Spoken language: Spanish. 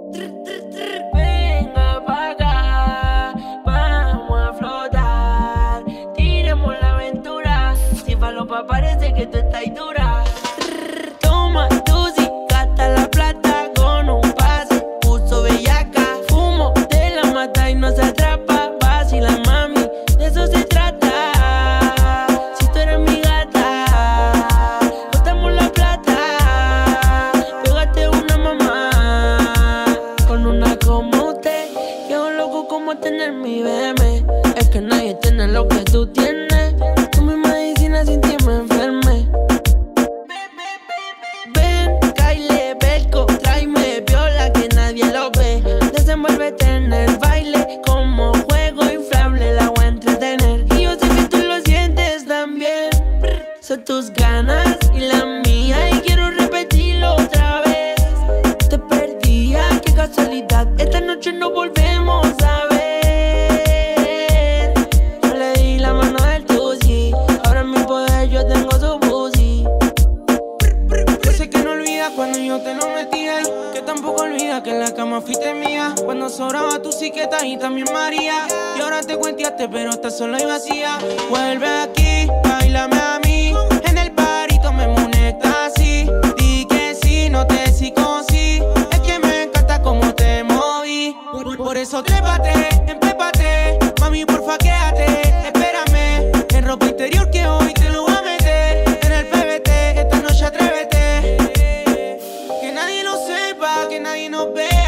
Venga pa' acá, vamos a flotar. Tiremos la aventura. Si falopa parece que tú estás dura. Toma tu gasta la plata con un pase. Puso bellaca, fumo de la mata y no se atrapa. Vacila mami, de eso se trata. Si tú eres mi gata, botamos la plata. Pégate una mamá con una como usted. Yo loco como tener mi bebé. Es que nadie tiene lo que tú tienes. Tú mi medicina sin ti me enferme. Ven, Kyle, Belco, tráeme viola que nadie lo ve. Desenvuélvete en el baile como juego inflable, la voy a entretener. Y yo sé que tú lo sientes también. Son tus ganas y la mía y quiero repetirlo otra vez. Te perdía, qué casualidad, esta noche no volvemos a ver. Yo le di la mano del tusi, ahora en mi poder yo tengo su pussy. Yo sé que no olvidas cuando yo te lo metía y que tampoco olvidas que en la cama fuiste mía. Cuando sobraba tu siqueta y también María. Y ahora te cuenteaste pero estás sola y vacía. Vuelve aquí, bailame a mí. En el party tomemos un éxtasis. Di que sí, no te psicosí. Es que me encanta cómo te moví. Por eso trépate, empépate. Mami, porfa, quédate, espérame. En ropa interior que hoy te lo voy a meter. En el PBT, esta noche atrévete. Que nadie lo sepa, que nadie nos vea.